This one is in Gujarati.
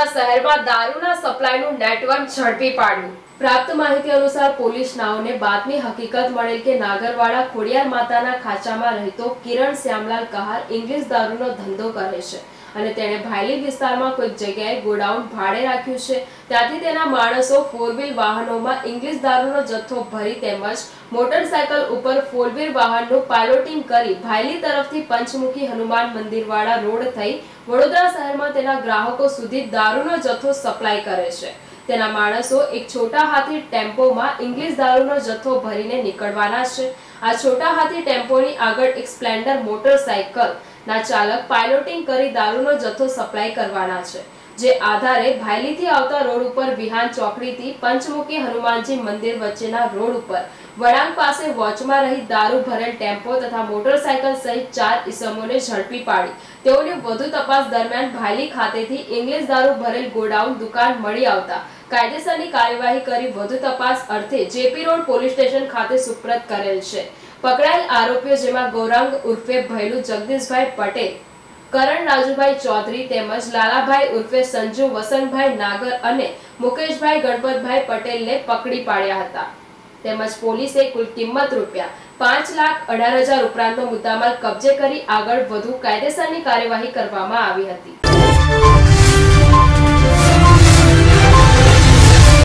વડોદરા શહેરમાં દારૂના સપ્લાયનું નેટવર્ક ઝડપી પાડ્યું। પ્રાપ્ત માહિતી અનુસાર પોલીસ નાઓને બાતમી હકીકત મળેલ કે નાગરવાડા ખોડિયાર માતાના ખાંચામાં રહેતો કિરણ શ્યામલાલ કહાર ઇંગ્લિશ દારૂનો ધંધો કરે છે અને તેણે ભાયલી વિસ્તારમાં કોઈક જગ્યાએ ગોડાઉન ભાડે રાખ્યું છે। ત્યાંથી તેના માણસો 4 વ્હીલ વાહનોમાં ઇંગ્લિશ દારૂનો જથ્થો ભરી તેમજ મોટરસાયકલ ઉપર 4 વ્હીલ વાહનનું પાયલોટિંગ કરી ભાયલી તરફથી પંચમુખી હનુમાન મંદિરવાળા રોડ થઈ વડોદરા શહેરમાં તેના ગ્રાહકો સુધી દારૂનો જથ્થો સપ્લાય કરે છે। તેના માણસો એક છોટા હાથી ટેમ્પોમાં ઇંગ્લિશ દારૂનો જથ્થો ભરીને નીકળવાના છે। આ છોટા હાથી ટેમ્પોની આગળ એક સ્પ્લેન્ડર મોટરસાયકલ ના ચાલક પાયલોટિંગ કરી દારૂનો જથ્થો સપ્લાય કરવાના છે, જે આધારે ભાયલીથી આવતા રોડ ઉપર વિહાન ચોકડીથી પંચમુખી હનુમાનજી મંદિર વચ્ચેના રોડ ઉપર વળાંક પાસે વોચમાં રહી દારૂ ભરેલ ટેમ્પો તથા મોટરસાયકલ સહિત 4 ઈસમોને ઝડપી પાડી તેઓની વધુ તપાસ દરમિયાન ભાયલી ખાતેથી ઇંગ્લિશ દારૂ ભરેલ ગોડાઉન દુકાન મળી આવતા કાયદેસરની કાર્યવાહી કરી વધુ તપાસ અર્થે જેપી રોડ પોલીસ સ્ટેશન ખાતે સુપ્રત કરેલ છે। પકડાયેલ આરોપીઓ જેમાં ગૌરાંગ ઉર્ફે ભૈલુ જગદીશભાઈ પટેલ, કરણ રાજુભાઈ ચૌધરી તેમજ લાલાભાઈ ઉર્ફે સંજુ વસંતભાઈ નાગર અને મુકેશભાઈ ગણપતભાઈ પટેલને પકડી પાડ્યા હતા। તેમજ પોલીસે કુલ કિંમત ₹5,18,000 ઉપરાંતનો મુદ્દામાલ કબજે કરી આગળ વધુ કાયદેસરની કાર્યવાહી કરવામાં આવી હતી।